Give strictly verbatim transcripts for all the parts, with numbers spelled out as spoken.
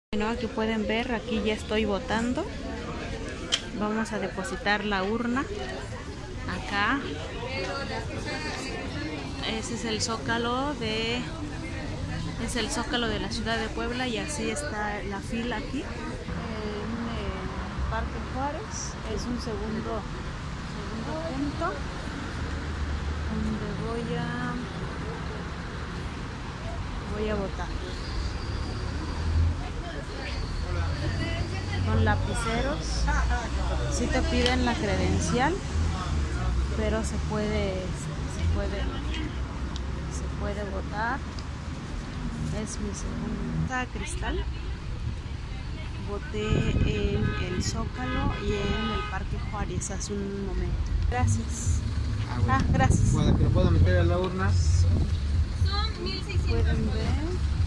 Bueno, aquí pueden ver, aquí ya estoy votando. Vamos a depositar la urna acá. Ese es el zócalo de es el zócalo de la ciudad de Puebla, y así está la fila aquí en el Parque Juárez. Es un segundo segundo punto donde voy a voy a votar. Con lapiceros, sí te piden la credencial, pero se puede, se puede, se puede votar. Es mi segunda cristal. Voté en el Zócalo y en el Parque Juárez hace un momento. Gracias. Ah, bueno. Ah, gracias. Para que lo puedan meter a la urna. Son mil seiscientos. Pueden ver.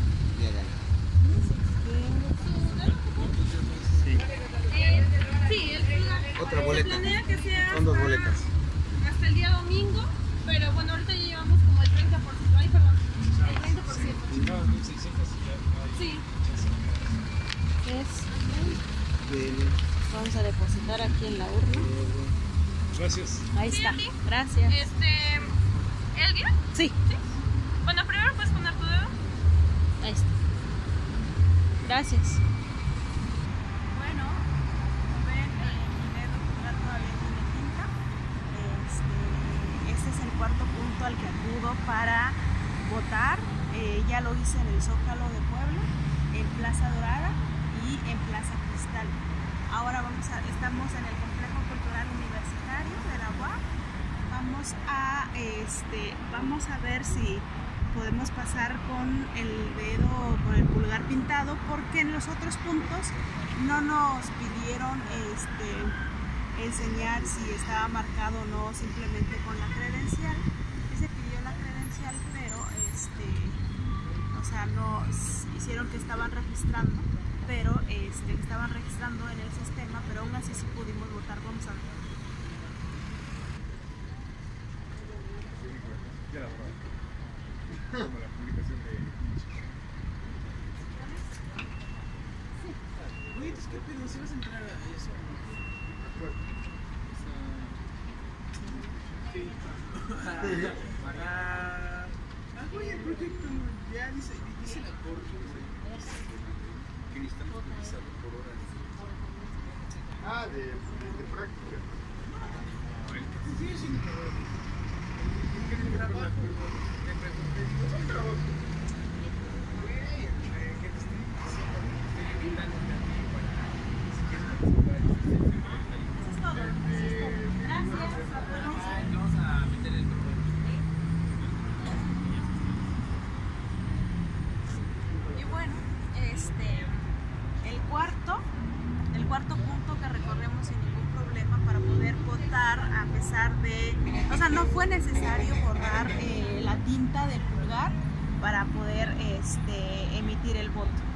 Sí, el, Otra boleta. se planea que sea Son dos hasta, boletas. hasta el día domingo, pero bueno, ahorita ya llevamos como el treinta por ciento. Ay, perdón, el treinta por ciento. Sí. Es, vamos a depositar aquí en la urna. Gracias. Ahí Sí, está. Andy. Gracias. Este, ¿Elvia? Sí, Sí. Bueno, primero puedes poner tu dedo. ahí está. Gracias. Bueno, como ven, el primer lugar todavía tiene tinta. Este, este es el cuarto punto al que acudo para votar. Eh, ya lo hice en el Zócalo de Puebla, en Plaza Dorada y en Plaza Cristal. Ahora vamos a, estamos en el Complejo Cultural Universitario de la U A C. Vamos a, este, vamos a ver si podemos pasar con el dedo, con el pulgar pintado, porque en los otros puntos no nos pidieron este, enseñar si estaba marcado o no, simplemente con la credencial. Se pidió la credencial, pero este, o sea, no hicieron que estaban registrando, pero este, estaban registrando en el sistema, pero aún así sí pudimos votar. Vamos a ver. Como la publicación de... Oye, ¿tú qué pedo? ¿Si vas a entrar a eso? Sí. Pagar... Ah, oye, el proyecto ya dice, dice la corte que necesitamos utilizarlo por horas. Ah, de, de, de práctica. Sí, sí, sí. El trabajo. El trabajo. Y bueno, este, el cuarto, el cuarto punto que recorremos sin ningún problema para poder votar, a pesar de, o sea, no fue necesario borrar eh, la tinta del pulgar para poder este, emitir el voto.